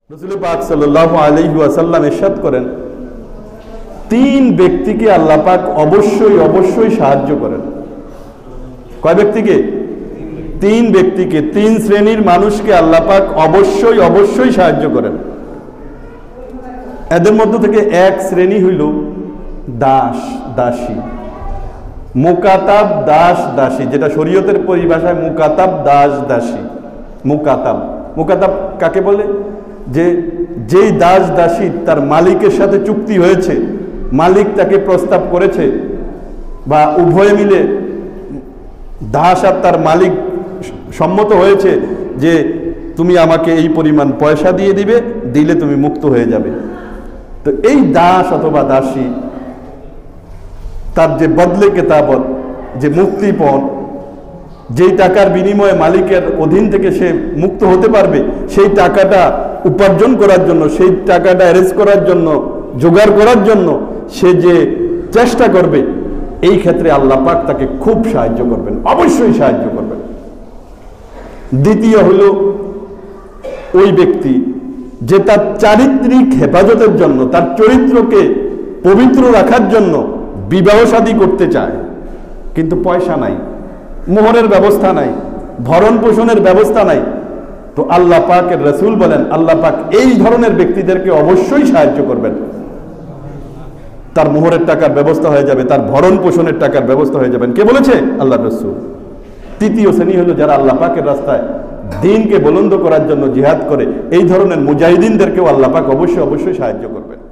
রাসূল পাক সাল্লাল্লাহু আলাইহি ওয়াসাল্লাম ইরশাদ করেন, তিন ব্যক্তিকে আল্লাহ পাক অবশ্যই সাহায্য করেন। কয় ব্যক্তিকে? তিন ব্যক্তিকে, তিন শ্রেণীর মানুষকে আল্লাহ পাক অবশ্যই সাহায্য করেন। এদের মধ্য থেকে এক শ্রেণী হইল দাস দাসী, মুকাতাব দাস দাসী, যেটা শরীয়তের পরিভাষায় মুকাতাব দাস দাসী। মুকাতাব কাকে বলে? যেই দাস দাসী তার মালিকের সাথে চুক্তি হয়েছে, মালিক তাকে প্রস্তাব করেছে, বা উভয়ে মিলে দাস আর তার মালিক সম্মত হয়েছে যে তুমি আমাকে এই পরিমাণ পয়সা দিয়ে দিবে, দিলে তুমি মুক্ত হয়ে যাবে। তো এই দাস অথবা দাসী তার যে বদলে কেতাবত, যে মুক্তিপণ, যেই টাকার বিনিময়ে মালিকের অধীন থেকে সে মুক্ত হতে পারবে, সেই টাকাটা উপার্জন করার জন্য, সেই টাকাটা অ্যারেঞ্জ করার জন্য, জোগাড় করার জন্য সে যে চেষ্টা করবে, এই ক্ষেত্রে আল্লাহ পাক তাকে খুব সাহায্য করবেন, অবশ্যই সাহায্য করবেন। দ্বিতীয় হলো ওই ব্যক্তি যে তার চারিত্রিক হেফাজতের জন্য, তার চরিত্রকে পবিত্র রাখার জন্য বিবাহ শাদী করতে চায়, কিন্তু পয়সা নাই, মোহরের ব্যবস্থা নাই, ভরণ পোষণের ব্যবস্থা নাই। তো আল্লাহ পাকের রাসূল বলেন, আল্লাহ পাক এই ধরনের ব্যক্তিদেরকে অবশ্যই সাহায্য করবেন। তার মোহরের টাকার ব্যবস্থা হয়ে যাবে, তার ভরণ পোষণের টাকার ব্যবস্থা হয়ে যাবেন। কে বলেছে? আল্লাহ রাসূল। তৃতীয় শ্রেণী হলো যারা আল্লাহ পাকের রাস্তায় দ্বীনকে বুলন্দ করার জন্য জিহাদ করে, এই ধরনের মুজাহিদিনদেরকেও আল্লাহ পাক অবশ্যই সাহায্য করবেন।